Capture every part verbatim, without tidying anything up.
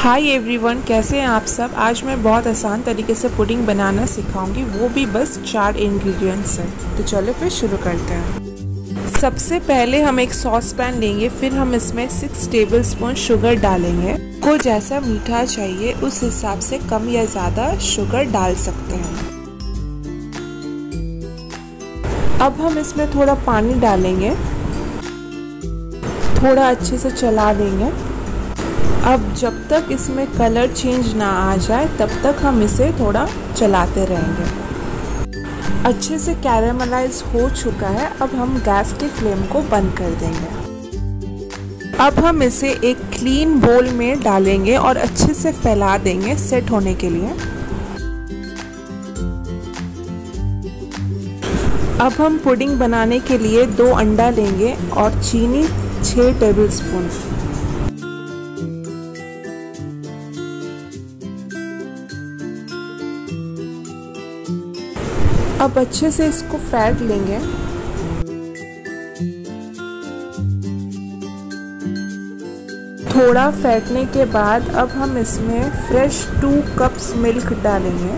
Hi everyone, कैसे हैं आप सब। आज मैं बहुत आसान तरीके से पुडिंग बनाना सिखाऊंगी, वो भी बस चार इंग्रेडिएंट्स से। तो चलो फिर शुरू करते हैं। सबसे पहले हम एक सॉस पैन लेंगे, फिर हम इसमें सिक्स टेबलस्पून शुगर डालेंगे। को जैसा मीठा चाहिए उस हिसाब से कम या ज़्यादा शुगर डाल सकते हैं। अब हम इसमें थोड़ा पानी डालेंगे, थोड़ा अच्छे से चला देंगे। अब जब तक इसमें कलर चेंज ना आ जाए तब तक हम इसे थोड़ा चलाते रहेंगे। अच्छे से कैरेमलाइज हो चुका है। अब हम गैस के फ्लेम को बंद कर देंगे। अब हम इसे एक क्लीन बोल में डालेंगे और अच्छे से फैला देंगे सेट होने के लिए। अब हम पुडिंग बनाने के लिए दो अंडा लेंगे और चीनी छः टेबलस्पून। अब अच्छे से इसको फेंट लेंगे। थोड़ा फेंटने के बाद अब हम इसमें फ्रेश टू कप्स मिल्क डालेंगे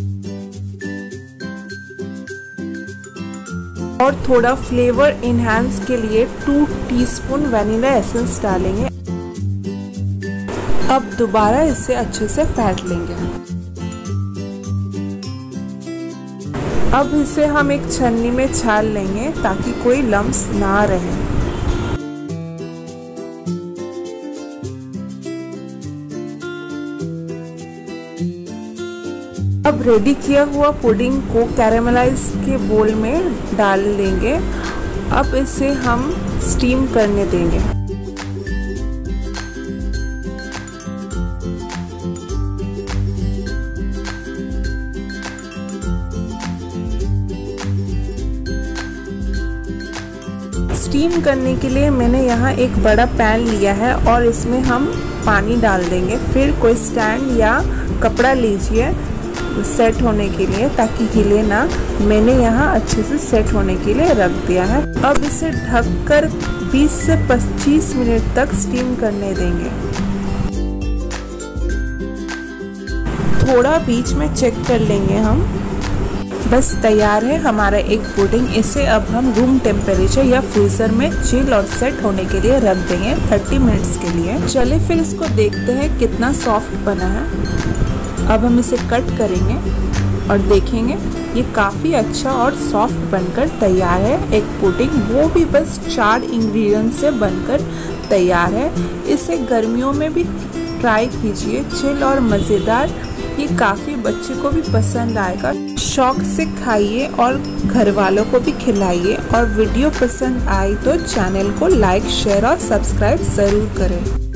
और थोड़ा फ्लेवर इनहैंस के लिए टू टीस्पून वनीला एसेंस डालेंगे। अब दोबारा इसे अच्छे से फेंट लेंगे। अब इसे हम एक छन्नी में छान लेंगे ताकि कोई लम्स ना रहे। अब रेडी किया हुआ पुडिंग को कैरेमलाइज के बोल में डाल लेंगे। अब इसे हम स्टीम करने देंगे। स्टीम करने के लिए मैंने यहाँ एक बड़ा पैन लिया है और इसमें हम पानी डाल देंगे। फिर कोई स्टैंड या कपड़ा लीजिए सेट होने के लिए ताकि हिले ना। मैंने यहाँ अच्छे से सेट होने के लिए रख दिया है। अब इसे ढककर बीस से पच्चीस मिनट तक स्टीम करने देंगे। थोड़ा बीच में चेक कर लेंगे हम। बस तैयार है हमारा एक पुडिंग। इसे अब हम रूम टेम्परेचर या फ्रीजर में चिल और सेट होने के लिए रख देंगे तीस मिनट्स के लिए। चलिए फिर इसको देखते हैं कितना सॉफ्ट बना है। अब हम इसे कट करेंगे और देखेंगे ये काफ़ी अच्छा और सॉफ्ट बनकर तैयार है एक पुडिंग, वो भी बस चार इंग्रेडिएंट से बनकर तैयार है। इसे गर्मियों में भी ट्राई कीजिए, चिल और मज़ेदार। ये काफ़ी बच्चे को भी पसंद आएगा। शौक से खाइए और घर वालों को भी खिलाइए। और वीडियो पसंद आई तो चैनल को लाइक, शेयर और सब्सक्राइब ज़रूर करें।